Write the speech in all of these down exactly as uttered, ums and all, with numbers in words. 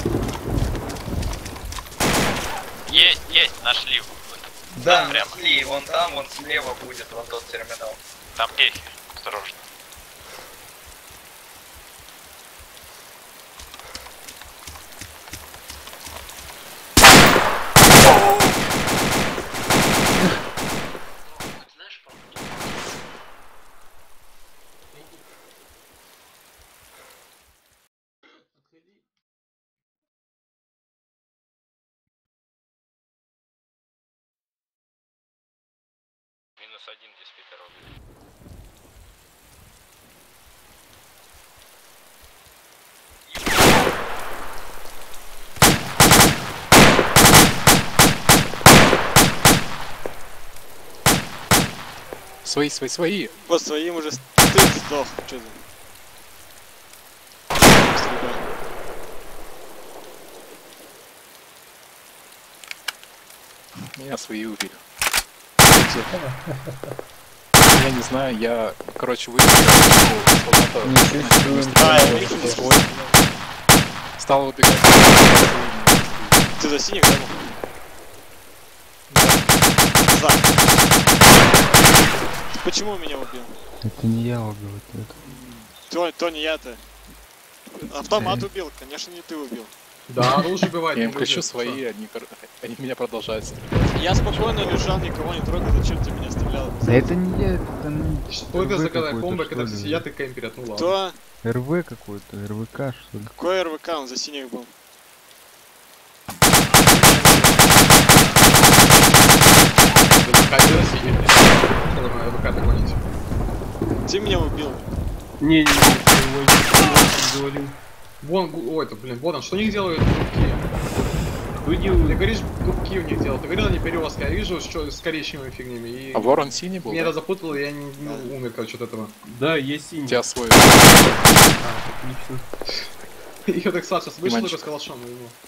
Есть, есть, нашли. Да, да прям. нашли. Вон там, вон слева будет, вон тот терминал. Там гейхи, осторожно. Минус один здесь Питер. Свои, свои, свои. По своим уже ты сдох. Что за? Меня свои убили. Я не знаю, я, короче, вышел. А, я вижу свой. Стал убегать. Ты за синих, да? За. Почему меня убил? Это не я убил, это это. То, то не я-то. Автомат убил, конечно, не ты убил. Да, оружие бывает. Я им кричу свои, они, они меня продолжают стрелять. Я спокойно лежал, никого не трогал, зачем ты меня стрелял? Да это не я, это не... Что это за когда комбо, когда все сидят и кемперят, ну ладно. Кто? РВ какой-то, РВК что ли? Какой РВК, он за синих был. Ты меня убил. Не, не, не, говорил. Вон, ой, это, блин, вот он, что у них делают губки? Ты говоришь, губки у них делают. Ты говорил, они перевозки, я вижу, что с коричневыми фигнями. И... А ворон синий был? Меня да? это запутало, и я не, ну, умер, короче, от этого. Да, есть синий. Тебя свой. А, отлично. И так Саша вышел только с калашом на него.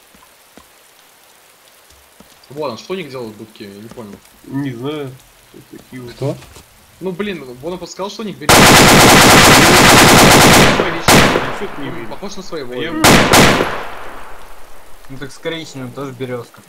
Вот он, что у них делают губки, я не понял. Не знаю. Такие вот. Кто? Ну блин, вот он подсказал, что у них берет. Похож на своего. Ну так с коричневым тоже березка.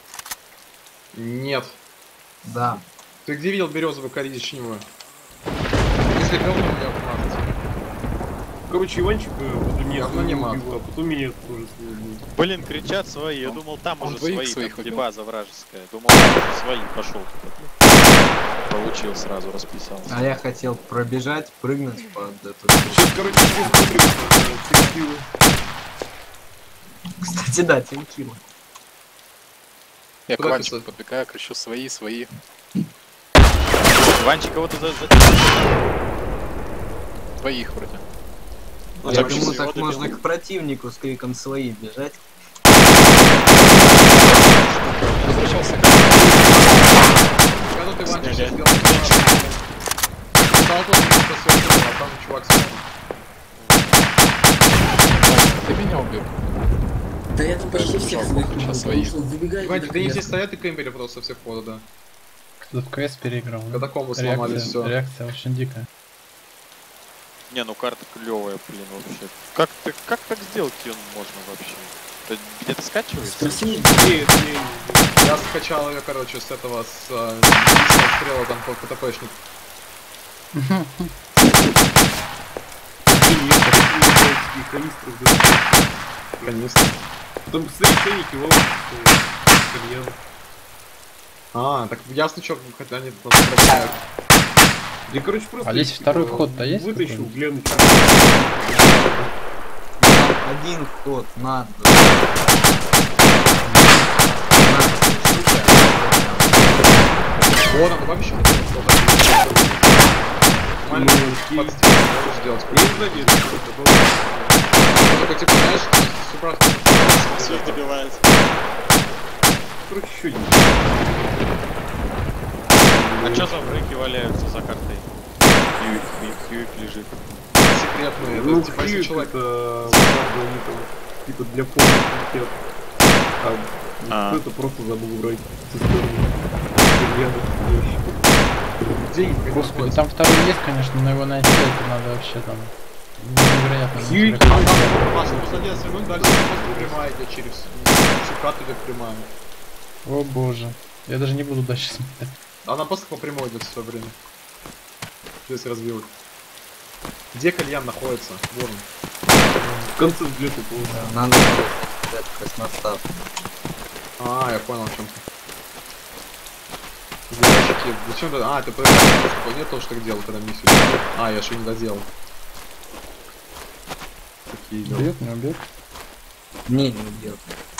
Нет. Да. Ты где видел березовую коричневую? Если говно, у меня помазать. Короче, Иванчик возле меня говно не мат. убил, а потом меня тоже съел. Блин, кричат свои, я думал там он уже свои, своих там, где убил. база вражеская. Думал там уже свои, пошел. Получил сразу, расписался. А я хотел пробежать, прыгнуть под эту... Сейчас, короче, все Кстати, да, тинкилы. Я к Куда Ванчику писать? подбегаю, кричу свои, свои. Ванчик кого-то за... за... Твоих вроде. Ну, Я вообще думаю, всего так добил. можно к противнику с криком свои бежать. Возвращался к Когда ты Ванчик сейчас сделал, стал тоже что сверху, а там чувак сверху. Ты меня убил. Да я тут почти всех своих убил, Сейчас потому свои. что выбегает... Ванчик, да они все стоят и кемпери просто со всех входа, да. Тут квест переиграл. да? Катакомбы сломали, Реакция, все. реакция очень дикая. Не, ну карта клевая, блин, вообще. Как, ты, как так сделать ее можно вообще? Это где-то скачивается? Спроси, Нет, нет. Я скачал ее, короче, с этого, с э, стрела там по КТПшник. Канистры. Канистр. Там, кстати, ценники, вот, кальян. А, так ясно, что хотя они нас отправляют. Я, короче, просто... А здесь второй вход-то есть Вытащил, какой-нибудь? глянуть. Один вход, надо. Вот он, вообще нормально под стену можешь сделать. Я не знаю, где это. Ну, такой, типа, знаешь, суправка. Все добивается. Короче, еще один. А чё за врыки валяются за картой? Хьюик, Хьюик, Хьюик лежит. Секретные, это Ну, типа, если человек... это... правда, они там, типа, для полных пакет. А, А. это просто забыл убрать со стороны. Кальяна, ящик. Деньги, Господи, там второй есть, конечно, но его найти это надо вообще там Невероятно. Хи- А там, Паша, ну садись, свернуть, дальше просто прямая идет через всю карту идет прямая. О боже. Я даже не буду дальше смотреть. Она просто по прямой идет все время. Здесь развилок. Где кальян находится? Вон он. В конце где-то было. Надо взять красностав. А, я понял, в чем ты. Ящики. Зачем ты? А, ты проверяешь, что нет того, что так делал, когда миссию делал. А, я еще не доделал. Такие дела. Убьет, не убьет? Не, не убьет.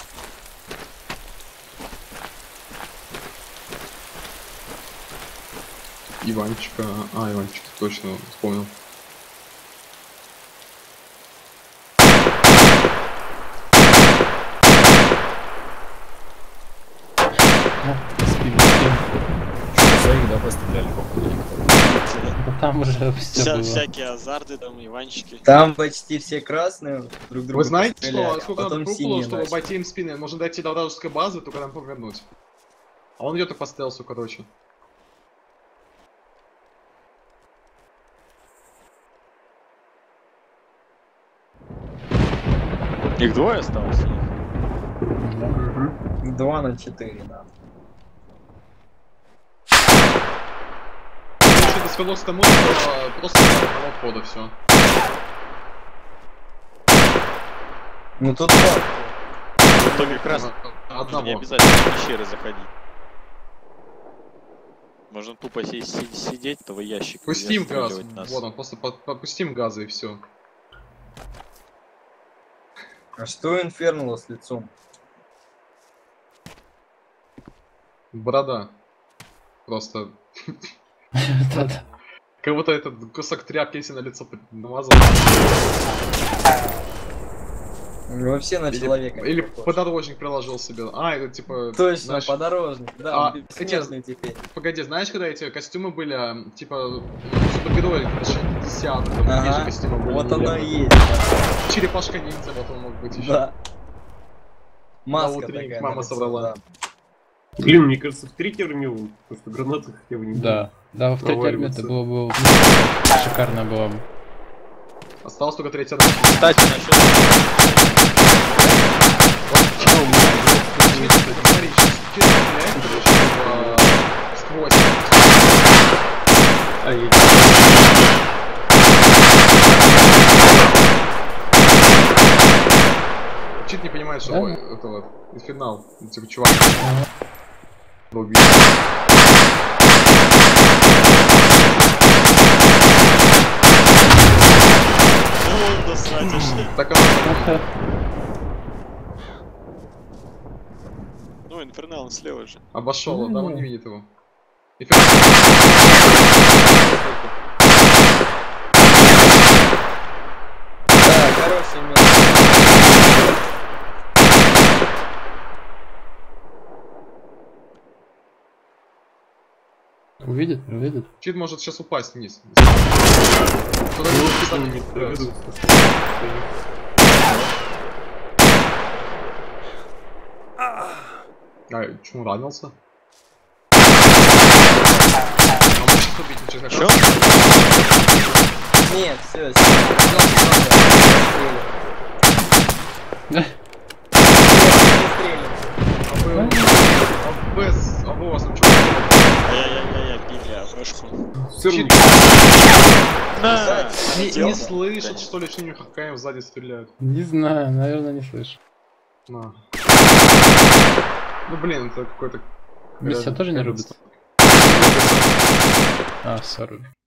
Иванчика. А, Иванчик, точно вспомнил. Спим, спим. Своих, да, постреляли, походу. Да там уже все Вся, было. всякие азарты, там, Иванчики. Там почти все красные друг друга Вы знаете, постреляли, что, сколько а надо потом круг было, синие чтобы начали. обойти им спины? Можно дойти до вражеской базы, только там повернуть. А он идет и по стелсу, короче. Их двое осталось? Два на четыре надо. Короче, это свелось к тому, что просто одного входа все. Ну тут два. В итоге как раз Одного. не обязательно в пещеры заходить. Можно тупо си- си- сидеть, того ящика. Пустим газ. Нас. Вот он, просто по- попустим газы и все. А что инфернуло с лицом? Борода. Просто. Да-да. Как будто этот кусок тряпки если на лицо намазал. Ну, все на Или, человека. или похож. подорожник приложил себе. А, это типа. Точно, знаешь, подорожник. Да, а, он бессмертный теперь. Погоди, знаешь, когда эти костюмы были, а, типа, супергерои, шестидесятых, там такие же Ага, костюмы были. вот были. оно и есть. Черепашка ниндзя, вот он мог быть еще. Да. Маска утренник такая мама на лицо, собрала. да. Блин, мне кажется, в третьей армии он просто гранаты хотя бы не было. Да. Да, в третьей армии это Наваливаться. было бы шикарно было бы. Осталось только третья армия. Кстати, насчет... Смотри, сейчас чисто стреляет, короче, в, а, сквозь. А, я... Чит не понимает, что Да? ой, это вот, финал. Типа, чувак. Убил. Ну, да срать аж. Так оно. Ну, инфернал он слева же. Обошел, да, он не видит его. И фиг. Да, хороший место. Увидит, не увидит. Чит может сейчас упасть вниз. Кто-то Ну, может что кидать, не да. проведут. А, почему ранился? А может сейчас убить через Чё? Нет, все, А вы... А вы... с- А вы у вас там что? Ай-яй-яй-яй, били окошку. Все равно. На! Не, Дело. не слышат, что ли, что у них ХКМ сзади стреляют? Не знаю, наверное, не слышу. На. Ну блин, это какой-то... Миссия реально тоже не какая-то рубит? ст- А, сорок.